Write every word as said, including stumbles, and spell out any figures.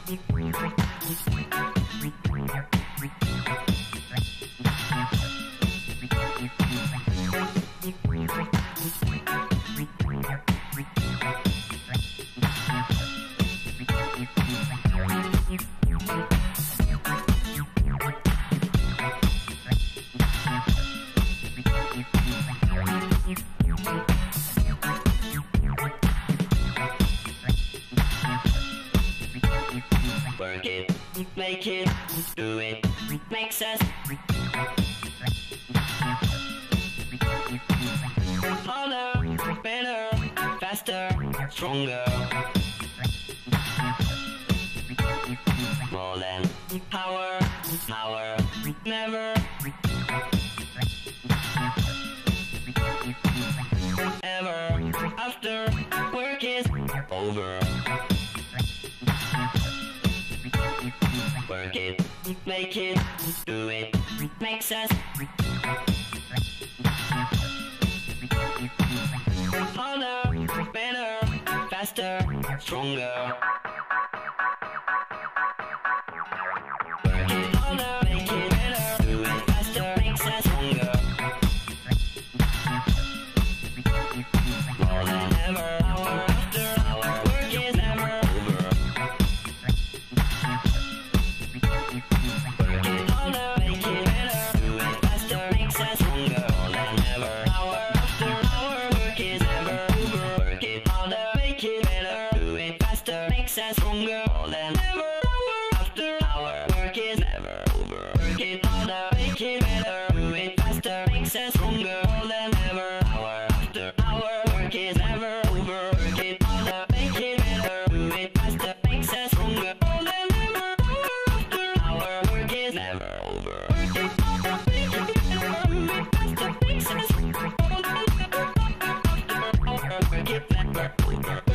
Work it, make it, do it, makes us harder, better, faster, stronger. More than power, power, never ever after work is over. Work it, make it, do it, makes us harder, better, faster, stronger. Work it harder, make it better, do it faster, makes us stronger. More than ever, hour after hour, work is never over. Work it harder, make it better, do it faster, makes us stronger. More than ever, hour after hour, work is never over. Work it harder, make it better, do it faster, makes us stronger. More than ever, hour after hour, work is never over. Work it harder, make it better, do it faster, makes us stronger. More than ever, hour after hour, work is never over. Work it harder, make it better, do it faster, makes us stronger. More than ever, hour after hour, work is never over. Work it harder, make it better, do it faster, makes us stronger. More than ever, hour after hour, work is never over.